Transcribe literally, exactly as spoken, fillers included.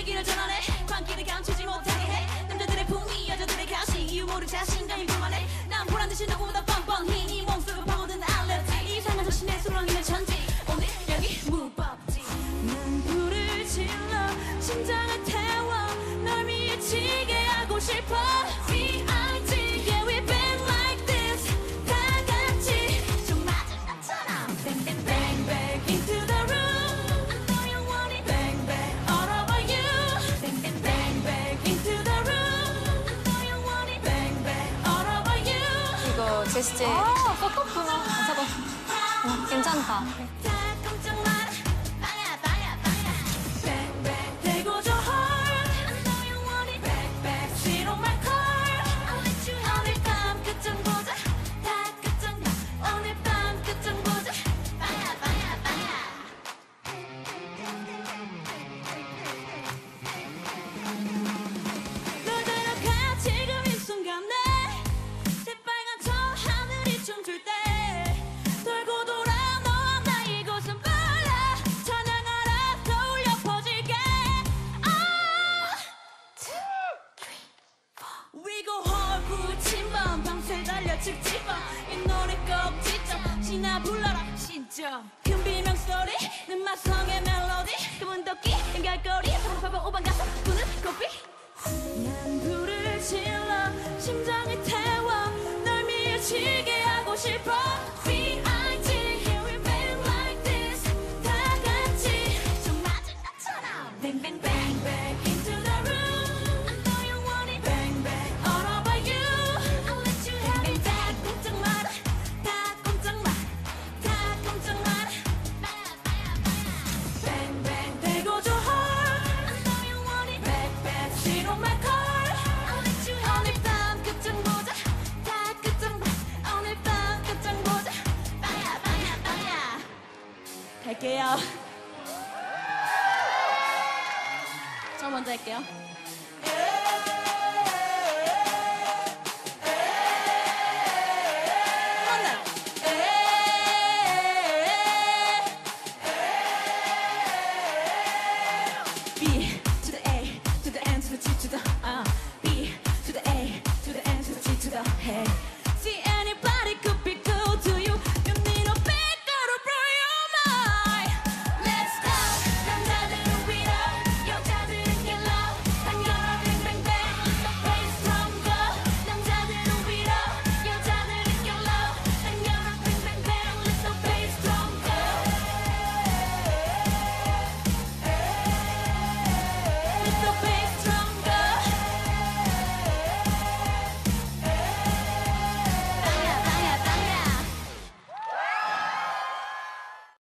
얘기를 전하네 광기를 감추지 못하게 해 남자들의 품위 여자들의 가시 유머를 자신감이 불만해 난 보란듯이 너보다 뻔뻔히 네 몸속을 파고드는 알레르기 이상한 자신의 수렁이는 천지 오늘 여기 무법지 난 불을 질러 심장을 태워 널 미치게 하고 싶어 B I G yeah we've been like this 다 같이 좀 맞은 것처럼 Bang bang bang bang into the room I know you want it Bang bang all over you Bang bang bang bang into the room I know you want it Bang bang all over you 이거 제시제. 아, 썼었구나. 잠깐. 어, 괜찮다. 직집어 이 노래 꼭 지져 신나 불러라 신점 큰 비명소리 는 마성의 멜로디 그분 덕기 연결고리 파파 오반 가서 부는 고삐 난 불을 질러 심장을 태워 널 미치게 하고 싶어 B I G here we've been like this 다 같이 좀 맞은 것처럼 Bang bang bang bang into the room I know you want it Bang bang all over you I'll let you have it 꼼짝 마라 다 꼼짝 마 다 꼼짝 마라 Bang bang 대고 줘 I know you want it Back back sit on my car I'll let you have it 오늘 밤 끝장 보자 다 끝장 봐 오늘 밤 끝장 보자 빠야 빠야 빠야 갈게요 저 먼저 할게요